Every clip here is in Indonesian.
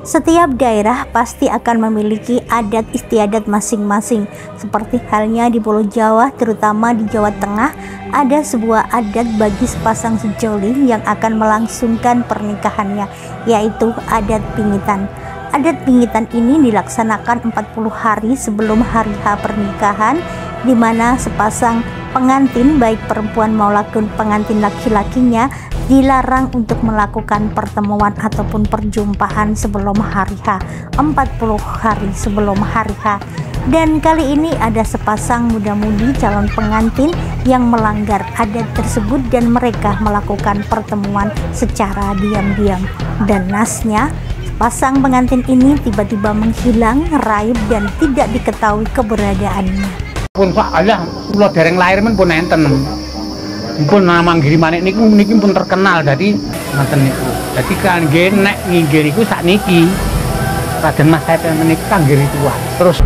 Setiap daerah pasti akan memiliki adat istiadat masing-masing. Seperti halnya di Pulau Jawa, terutama di Jawa Tengah, ada sebuah adat bagi sepasang sejoli yang akan melangsungkan pernikahannya, yaitu adat pingitan. Adat pingitan ini dilaksanakan 40 hari sebelum hari H pernikahan, di mana sepasang pengantin baik perempuan maupun pengantin laki-lakinya dilarang untuk melakukan pertemuan ataupun perjumpaan sebelum hari H, 40 hari sebelum hari H. Dan kali ini ada sepasang muda-mudi calon pengantin yang melanggar adat tersebut dan mereka melakukan pertemuan secara diam-diam. Dan nasnya, pasang pengantin ini tiba-tiba menghilang, raib dan tidak diketahui keberadaannya. Pun soalnya kula dereng lahir men pun enten. Pun nama Girimanik niku pun terkenal dari ngoten niku. Dadi kangge nek nginggir iku sakniki. Raden Mas Said menika kangge ritual. Terus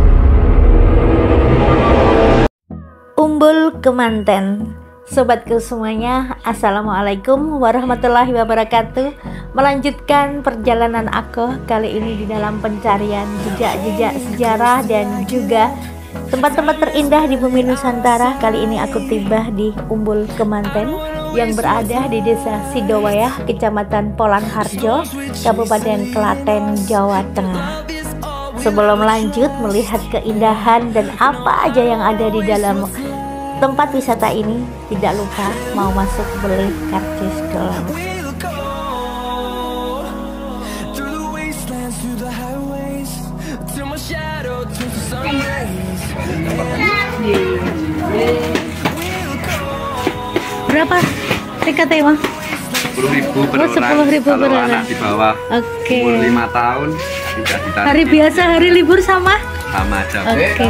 Umbul Kemanten. Sobatku semuanya, assalamualaikum warahmatullahi wabarakatuh. Melanjutkan perjalanan aku kali ini di dalam pencarian jejak-jejak sejarah dan juga tempat-tempat terindah di bumi Nusantara. Kali ini aku tiba di Umbul Kemanten yang berada di Desa Sidowayah, Kecamatan Polanharjo, Kabupaten Klaten, Jawa Tengah. Sebelum lanjut melihat keindahan dan apa aja yang ada di dalam tempat wisata ini, tidak lupa mau masuk beli karcis gelang. Berapa tiketnya Bang? 10.000 per orang. 10.000 per orang. Anak di bawah umur 5 tahun tidak ditarik. Hari biasa, hari libur sama aja. Oke.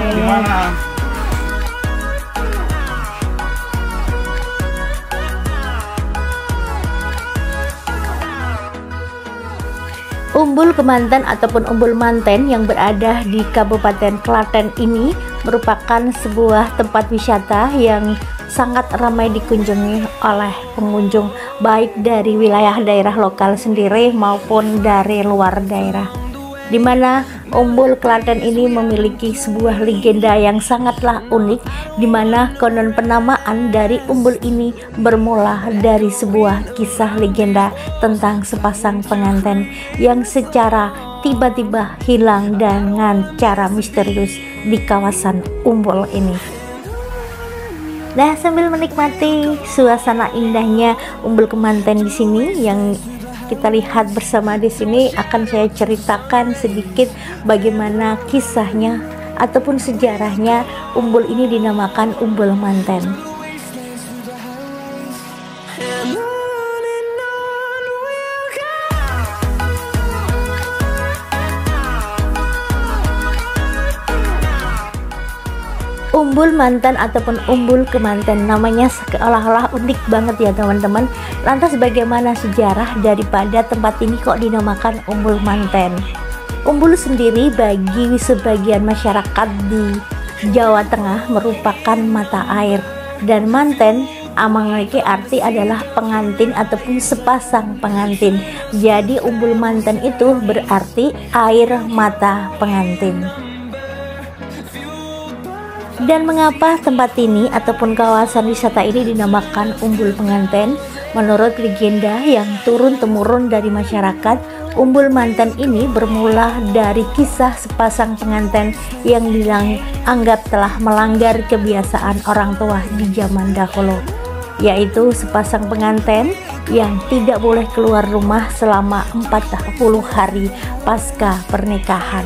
Umbul Kemanten ataupun Umbul Manten yang berada di Kabupaten Klaten ini merupakan sebuah tempat wisata yang sangat ramai dikunjungi oleh pengunjung baik dari wilayah daerah lokal sendiri maupun dari luar daerah, di mana Umbul Klaten ini memiliki sebuah legenda yang sangatlah unik, di mana konon penamaan dari umbul ini bermula dari sebuah kisah legenda tentang sepasang pengantin yang secara tiba-tiba hilang dengan cara misterius di kawasan umbul ini. Nah, sambil menikmati suasana indahnya Umbul Kemanten di sini yang kita lihat bersama di sini, akan saya ceritakan sedikit bagaimana kisahnya ataupun sejarahnya umbul ini dinamakan Umbul Manten. Umbul Manten ataupun Umbul Kemanten, namanya seolah-olah unik banget ya teman-teman. Lantas bagaimana sejarah daripada tempat ini kok dinamakan Umbul Manten? Umbul sendiri bagi sebagian masyarakat di Jawa Tengah merupakan mata air, dan manten memiliki arti adalah pengantin ataupun sepasang pengantin. Jadi Umbul Manten itu berarti air mata pengantin. Dan mengapa tempat ini ataupun kawasan wisata ini dinamakan Umbul Penganten? Menurut legenda yang turun-temurun dari masyarakat, Umbul Manten ini bermula dari kisah sepasang pengantin yang dianggap telah melanggar kebiasaan orang tua di zaman dahulu, yaitu sepasang pengantin yang tidak boleh keluar rumah selama 40 hari pasca pernikahan.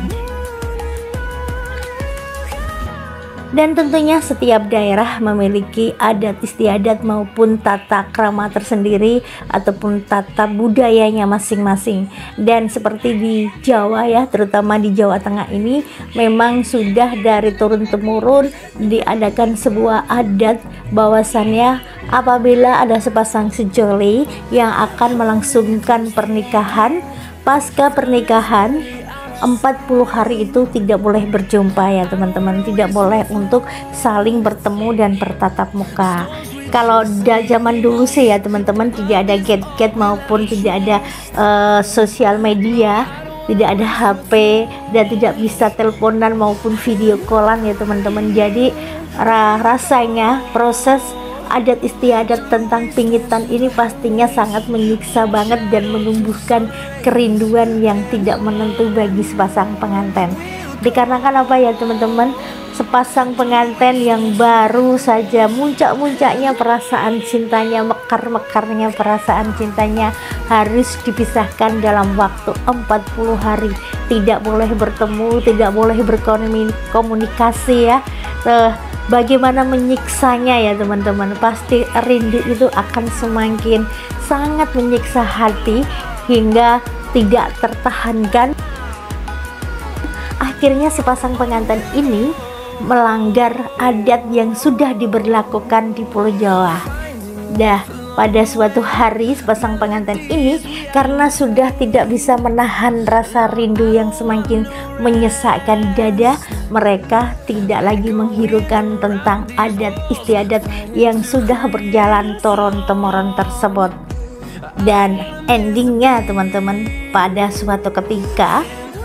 Dan tentunya setiap daerah memiliki adat istiadat maupun tata krama tersendiri ataupun tata budayanya masing-masing. Dan seperti di Jawa ya, terutama di Jawa Tengah ini, memang sudah dari turun-temurun diadakan sebuah adat bahwasannya apabila ada sepasang sejoli yang akan melangsungkan pernikahan, pasca pernikahan 40 hari itu tidak boleh berjumpa ya teman-teman, tidak boleh untuk saling bertemu dan bertatap muka. Kalau zaman dulu sih ya teman-teman, tidak ada gadget maupun tidak ada sosial media, tidak ada HP dan tidak bisa teleponan maupun video callan ya teman-teman. Jadi rasanya proses adat istiadat tentang pingitan ini pastinya sangat menyiksa banget dan menumbuhkan kerinduan yang tidak menentu bagi sepasang pengantin. Dikarenakan apa ya teman-teman, sepasang pengantin yang baru saja muncak-muncaknya perasaan cintanya, mekar-mekarnya perasaan cintanya harus dipisahkan dalam waktu 40 hari. Tidak boleh bertemu, tidak boleh berkomunikasi ya. Bagaimana menyiksanya ya teman-teman. Pasti rindu itu akan semakin sangat menyiksa hati hingga tidak tertahankan. Akhirnya sepasang pengantin ini melanggar adat yang sudah diberlakukan di Pulau Jawa. Pada suatu hari sepasang pengantin ini karena sudah tidak bisa menahan rasa rindu yang semakin menyesakkan dada, mereka tidak lagi menghiraukan tentang adat istiadat yang sudah berjalan turun-temurun tersebut. Dan endingnya teman-teman, pada suatu ketika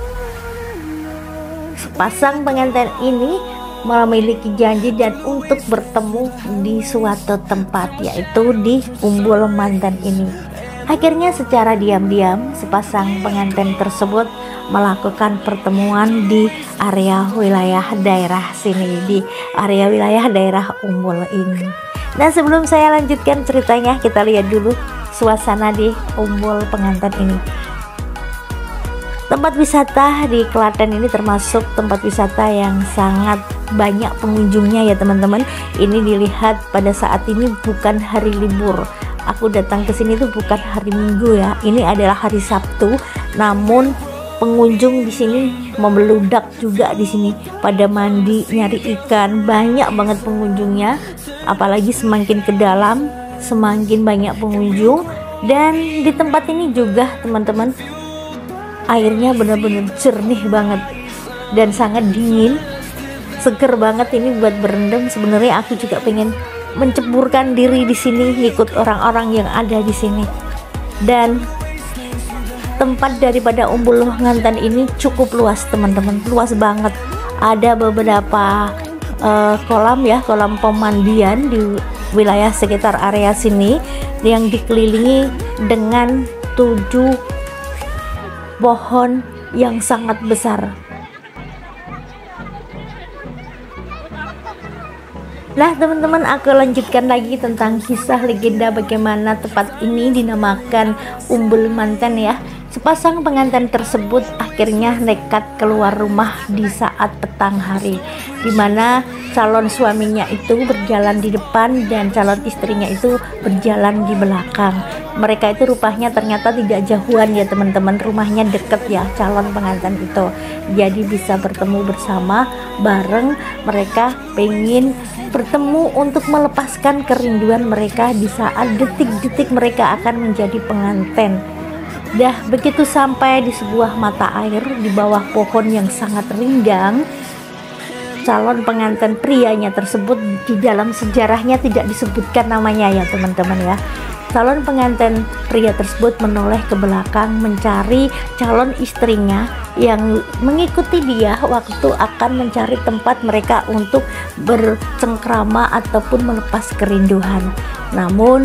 sepasang pengantin ini memiliki janji dan untuk bertemu di suatu tempat, yaitu di Umbul Manten ini. Akhirnya secara diam-diam sepasang pengantin tersebut melakukan pertemuan di area wilayah daerah sini, di area wilayah daerah Umbul ini. Nah, sebelum saya lanjutkan ceritanya, kita lihat dulu suasana di Umbul pengantin ini. Tempat wisata di Klaten ini termasuk tempat wisata yang sangat banyak pengunjungnya ya teman-teman. Ini dilihat pada saat ini bukan hari libur. Aku datang ke sini tuh bukan hari Minggu ya. Ini adalah hari Sabtu. Namun pengunjung di sini membeludak juga di sini. Pada mandi, nyari ikan, banyak banget pengunjungnya. Apalagi semakin ke dalam, semakin banyak pengunjung. Dan di tempat ini juga teman-teman, airnya benar-benar jernih banget dan sangat dingin, seger banget ini buat berendam. Sebenarnya aku juga pengen menceburkan diri di sini, ikut orang-orang yang ada di sini. Dan tempat daripada Umbul Nganten ini cukup luas teman-teman, luas banget. Ada beberapa kolam ya, kolam pemandian di wilayah sekitar area sini yang dikelilingi dengan 7 pohon yang sangat besar. Nah teman-teman, aku lanjutkan lagi tentang kisah legenda bagaimana tempat ini dinamakan Umbul Manten ya. Sepasang pengantin tersebut akhirnya nekat keluar rumah di saat petang hari, dimana calon suaminya itu berjalan di depan dan calon istrinya itu berjalan di belakang. Mereka itu rupanya ternyata tidak jauhan ya teman-teman, rumahnya deket ya calon pengantin itu. Jadi bisa bertemu bersama bareng, mereka pengen bertemu untuk melepaskan kerinduan mereka di saat detik-detik mereka akan menjadi pengantin. Begitu sampai di sebuah mata air di bawah pohon yang sangat rindang, calon pengantin prianya tersebut, di dalam sejarahnya tidak disebutkan namanya ya teman-teman ya. Calon pengantin pria tersebut menoleh ke belakang mencari calon istrinya yang mengikuti dia waktu akan mencari tempat mereka untuk bercengkrama ataupun melepas kerinduan. Namun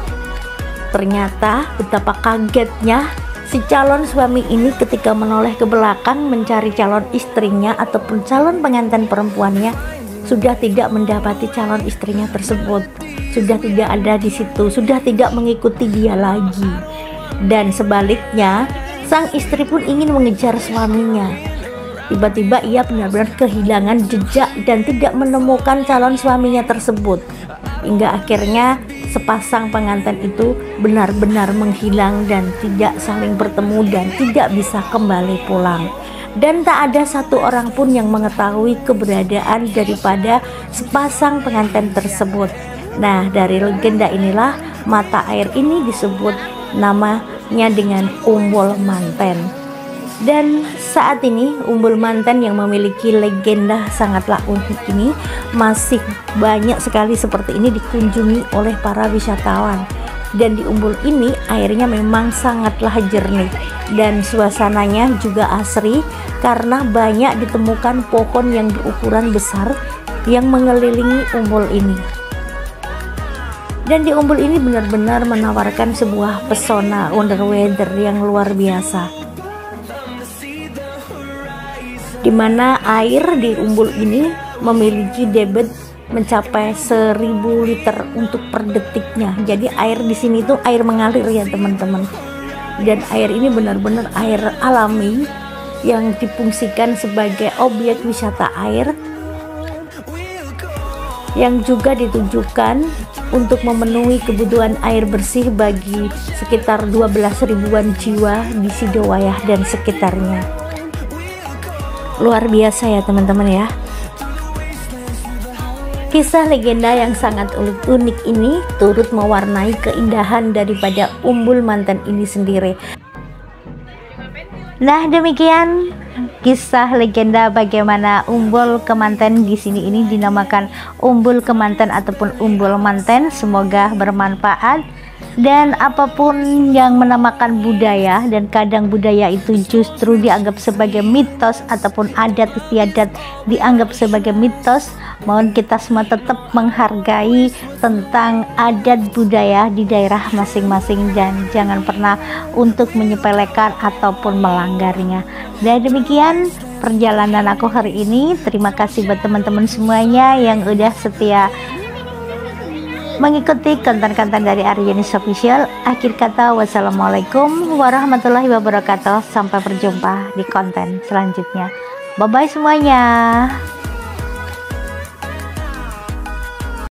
ternyata betapa kagetnya si calon suami ini ketika menoleh ke belakang mencari calon istrinya ataupun calon pengantin perempuannya, sudah tidak mendapati calon istrinya tersebut, sudah tidak ada di situ, sudah tidak mengikuti dia lagi. Dan sebaliknya, sang istri pun ingin mengejar suaminya. Tiba-tiba ia benar-benar kehilangan jejak dan tidak menemukan calon suaminya tersebut, hingga akhirnya sepasang pengantin itu benar-benar menghilang dan tidak saling bertemu dan tidak bisa kembali pulang. Dan tak ada satu orang pun yang mengetahui keberadaan daripada sepasang pengantin tersebut. Nah, dari legenda inilah mata air ini disebut namanya dengan Umbul Manten. Dan saat ini Umbul Manten yang memiliki legenda sangatlah unik ini masih banyak sekali seperti ini dikunjungi oleh para wisatawan. Dan di Umbul ini airnya memang sangatlah jernih dan suasananya juga asri karena banyak ditemukan pohon yang berukuran besar yang mengelilingi Umbul ini. Dan di Umbul ini benar-benar menawarkan sebuah pesona wonder weather yang luar biasa, di mana air di Umbul ini memiliki debit mencapai 1000 liter untuk per detiknya. Jadi air di sini tuh air mengalir ya teman-teman. Dan air ini benar-benar air alami yang difungsikan sebagai objek wisata air yang juga ditujukan untuk memenuhi kebutuhan air bersih bagi sekitar 12 ribuan jiwa di Sidowayah dan sekitarnya. Luar biasa ya teman-teman ya. Kisah legenda yang sangat unik ini turut mewarnai keindahan daripada Umbul Manten ini sendiri. Nah, demikian kisah legenda bagaimana Umbul Kemanten di sini ini dinamakan Umbul Kemanten ataupun Umbul Manten. Semoga bermanfaat. Dan apapun yang menamakan budaya, dan kadang budaya itu justru dianggap sebagai mitos ataupun adat istiadat dianggap sebagai mitos, mohon kita semua tetap menghargai tentang adat budaya di daerah masing-masing dan jangan pernah untuk menyepelekan ataupun melanggarnya. Dan demikian perjalanan aku hari ini. Terima kasih buat teman-teman semuanya yang udah setia mengikuti konten-konten dari Aryanis Official. Akhir kata, wassalamualaikum warahmatullahi wabarakatuh. Sampai berjumpa di konten selanjutnya. Bye bye semuanya.